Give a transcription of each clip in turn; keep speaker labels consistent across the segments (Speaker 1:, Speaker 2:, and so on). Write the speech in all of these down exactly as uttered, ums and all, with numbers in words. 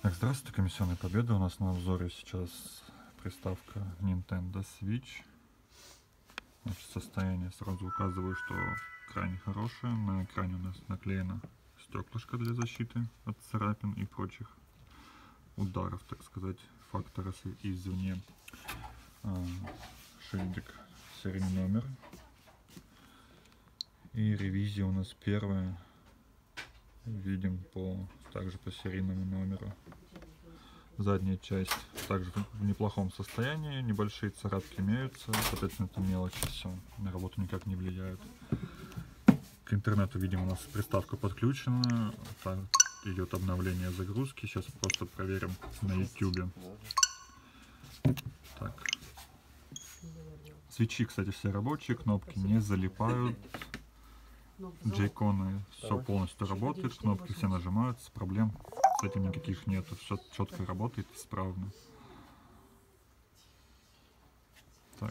Speaker 1: Так, здравствуйте, Комиссионная Победа. У нас на обзоре сейчас приставка Nintendo Switch. Значит, состояние сразу указываю, что крайне хорошее. На экране у нас наклеено стеклышко для защиты от царапин и прочих ударов, так сказать, факторов извне. Шильдик, серийный номер. И ревизия у нас первая. Видим по также по серийному номеру. Задняя часть также в неплохом состоянии, небольшие царапки имеются, соответственно это мелочи, все, на работу никак не влияют. К интернету, видимо, у нас приставка подключена, идет обновление загрузки, сейчас просто проверим на YouTube. Так. Свечи, кстати, все рабочие, кнопки не залипают. Джейконы все полностью работает, кнопки все нажимаются, проблем с этим никаких нету, все четко работает, исправно. Так.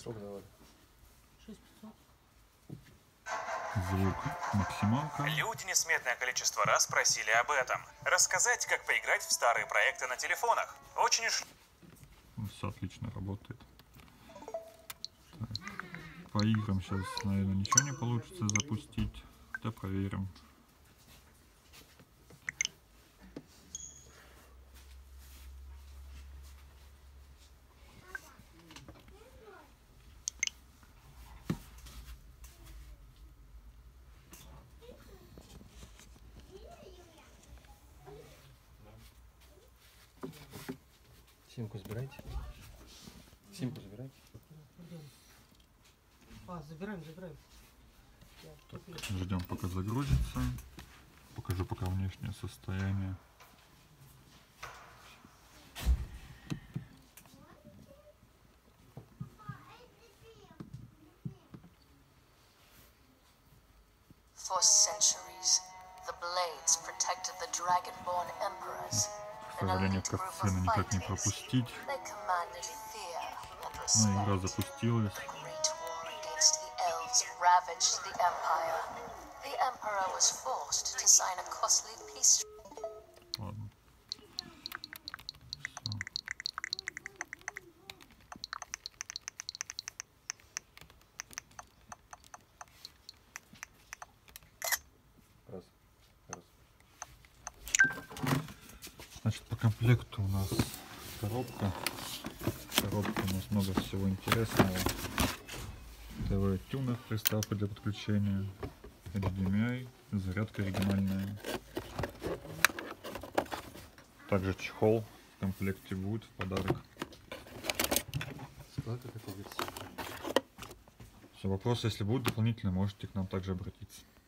Speaker 1: Звук максималка.
Speaker 2: Люди несметное количество раз просили об этом. Рассказать, как поиграть в старые проекты на телефонах. Очень уж...
Speaker 1: Все отлично работает. Так. По играм сейчас, наверное, ничего не получится запустить. Да, проверим.
Speaker 3: Симку забирайте. Симку забирайте.
Speaker 4: А, забираем, забираем.
Speaker 1: Так, ждем, пока загрузится. Покажу пока внешнее состояние.
Speaker 5: For centuries, the blades protected the dragonborn emperors.
Speaker 1: К сожалению, катсцену никак не пропустить.
Speaker 5: They commanded fear and
Speaker 1: Ну, игра
Speaker 5: respect.
Speaker 1: запустилась.
Speaker 5: The great war against the elves ravaged the empire. The emperor was forced to sign a costly peace.
Speaker 1: Ладно.
Speaker 3: Раз. Раз.
Speaker 1: Значит, по комплекту у нас коробка. Коробка у нас много всего интересного. ТВ-тюнер, приставка для подключения, эйч ди эм ай, зарядка оригинальная. Также чехол в комплекте будет в подарок.
Speaker 3: Сколько какой версии?
Speaker 1: Все, вопросы, если будут дополнительно, можете к нам также обратиться.